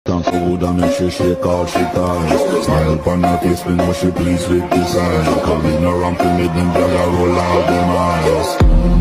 Time for wood and make she shake all she ties. Smile upon her face, we know she pleased with this eyes. Coming around to me, them gyal a roll out them eyes.